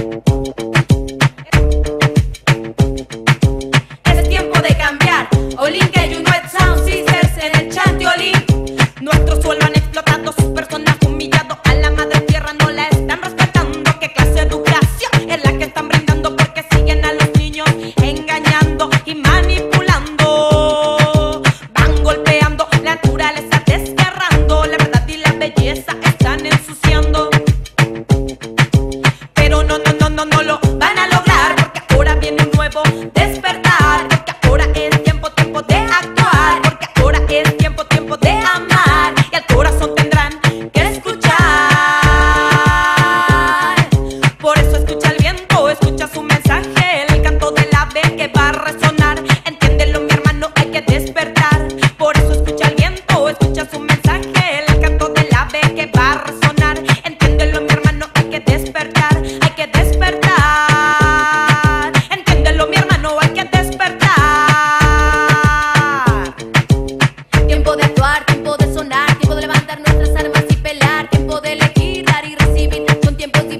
Es tiempo de cambiar. Olin que you know it sound sisters en el chante Olin. Nuestro suelo han explotado, sus personas humillado. A la madre tierra no la están respetando. ¿Qué clase de educación es la que están brindando? Porque siguen a los niños engañando y manipulando. Van golpeando, la naturaleza desgarrando. La verdad y la belleza están ensuciando. Pero no lo van a lograr, porque ahora viene un nuevo despertar. Porque ahora es tiempo de actuar. Porque ahora es tiempo de amar. Y al corazón tendrán que escuchar. Por eso escucha el viento, escucha su mensaje. El canto del ave que va a resonar. Entiéndelo mi hermano, hay que despertar. Por eso escucha el viento, escucha su mensaje. El canto del ave que va a resonar. Entiéndelo mi hermano, hay que despertar. Hay que despertar. Entiéndelo mi hermano, hay que despertar. Tiempo de actuar, tiempo de sonar, tiempo de levantar nuestras armas y pelear. Tiempo de elegir, dar y recibir. Son tiempos difíciles.